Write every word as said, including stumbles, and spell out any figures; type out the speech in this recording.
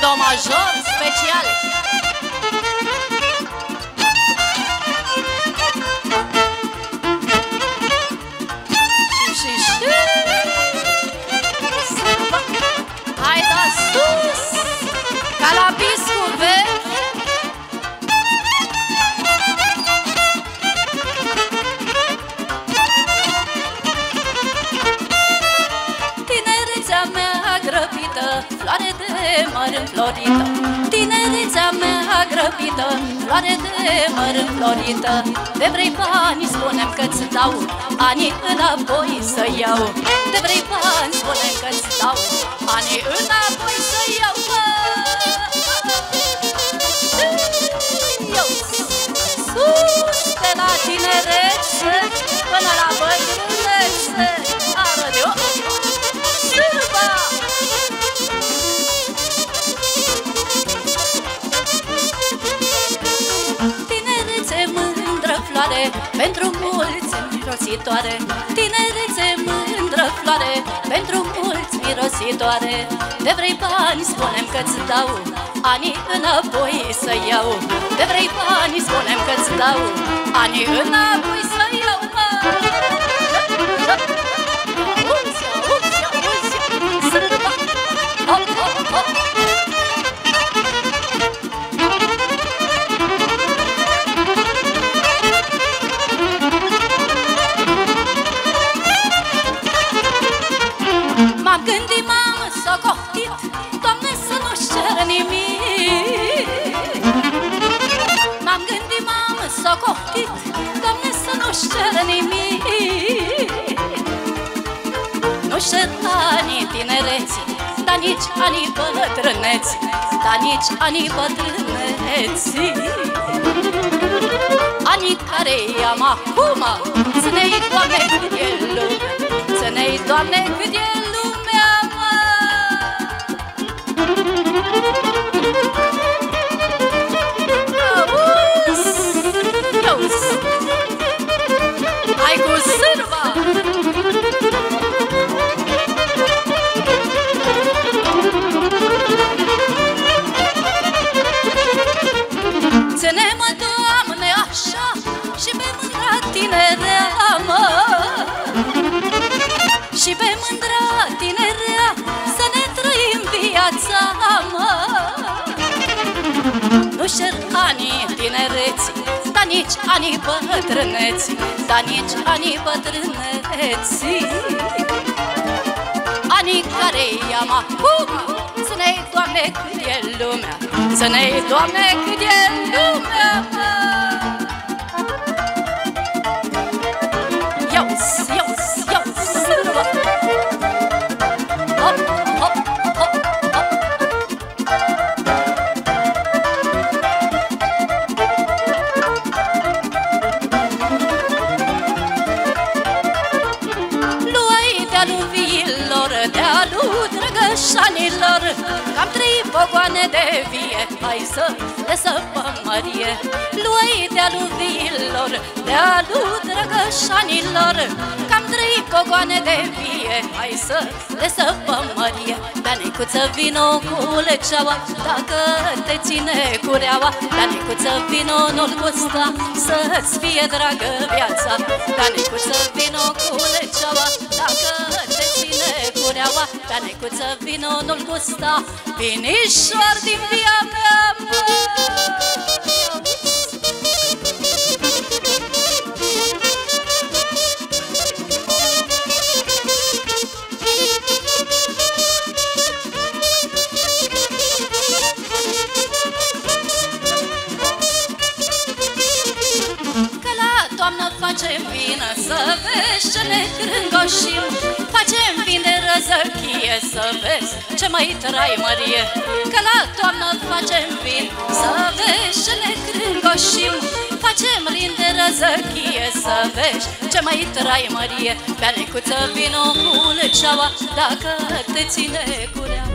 do major special. Și, și, și. Hai da sus, ca la biscuve. Tinerețea mea grăbită, floare de măr înflorită. Tinerețea mea grăbită, floare de măr înflorită. De vrei bani spunem că-ți dau, anii înapoi să iau. De vrei bani spunem că-ți dau, anii înapoi să iau. Eu sus de la tinerețe până la bătrânețe, arăt-o sârba. Tinerețe mândră floare, pentru mulți mirositoare. Tinerețe mândră floare, pentru mulți mirositoare. De vrei bani spunem că-ți dau, anii înapoi să iau. De vrei bani spunem că-ți dau, anii înapoi să iau. Auzi, auzi, auzi, sârba. Hop, hop, hop. M-am gândit, m-am socotit, Doamne, să nu-și cer nimic. M-am gândit, m-am socotit, Doamne, să nu-și cer nimic. Nu-și cer anii tinereții, dar nici anii bătrâneți, dar nici anii bătrâneții. Anii care i-am acum, ține-i, Doamne, cât e lumea. Ține-i, Doamne, cât e lumea, mă. Auzi, auzi, hai cu sârba. Ține-mă, Doamne, așa și pe mândra tinerea, mă. Și pe mândra tinerea să ne trăim viața, mă. Nu-și cer anii tinereții, dar nici anii bătrâneții, dar nici anii bătrâneții. Anii care i-am acum, ține-i, Doamne, cât e lumea. Ține-i, Doamne, cât e lumea, mă. Iau-ți, iau-ți, iau-ți, sârba. Hop, hop, hop, hop. Luai de-a lui viilor, de-a lui drăgășanilor, cam trei pogoane de vie, hai să le săpăm mărie. Luai de-a lui viilor, de-a lui drăgășanilor, cam trei pogoane de vie, hai să le săpăm mărie. Bea, Nicuță, vino cu leceaua, dacă te ține cureaua. Bea, Nicuță, vino, nu-l gusta, să-ți fie dragă viața. Bea, Nicuță, vino cu leceaua, dacă te ține cureaua. Bea, Nicuță, vino, nu-l gusta, vinișoar din via mea, mă. Facem vină să vezi ce ne crângoșim, facem vin de răzăchie să vezi ce mai trai mărie. Că la toamnă facem vin să vezi ce ne crângoșim, facem vin de răzăchie să vezi ce mai trai mărie. Bea, Nicuță, vino cu leceaua, dacă te ține curea.